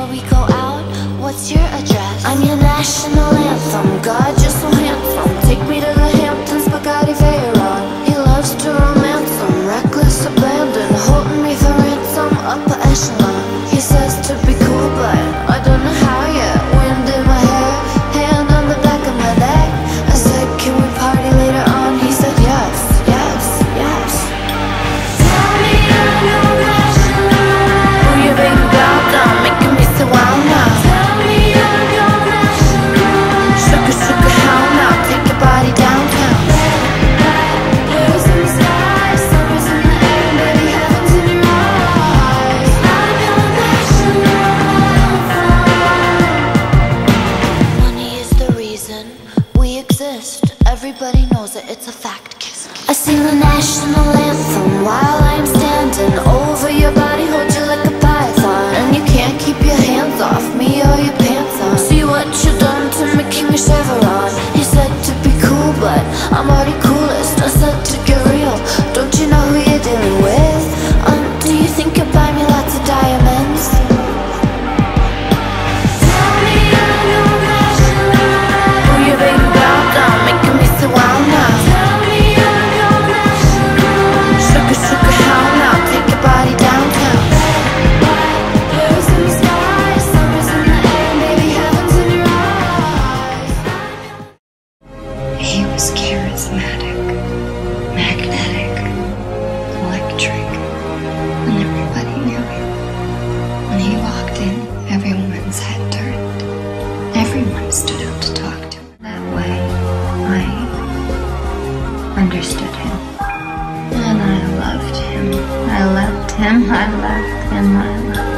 we go out? What's your address? I'm your national anthem. God, you're so handsome. Take me to the Hamptons, Bugatti Veyron. He loves to romance them, reckless abandon, holding me for ransom, upper echelon. He says to be cool, but I don't know how yet. Wind in my hair, hand on the back of my neck. I said, can we party later on? He said yes, yes, yes. Tell me you're no national. Who you baby down, down, making me so wild now. Tell me you're no national. Sugar, sugar, how now? Take your body downtown. Blues in the sky, summer's in the air, baby, heaven's in your eyes. I'm your national. Money is the reason we exist. Everybody knows it, it's a fact. Kiss, kiss. I sing the national anthem while I'm standing over your body, hold you like a python, and you can't keep your hands off me or your pants on. See what you done to me, King of Chevron. He said to be cool, but I'm already coolest. I said to get real, don't you know who you're dealing with? Do you think you'll buy me lots of diamonds? Tell me you're no national. Who you baby down, down, making me so wild now. Tell me you're no national. Sugar, sugar, how now? Take your body downtown. Blues in the sky, summer's in the air, baby, heaven's in your eyes. He was charismatic, magnetic, electric, and everybody knew him. When he walked in, everyone's head turned. Everyone stood up to talk to him. That way, I understood him. And I loved him. I loved him. I loved him. I loved him.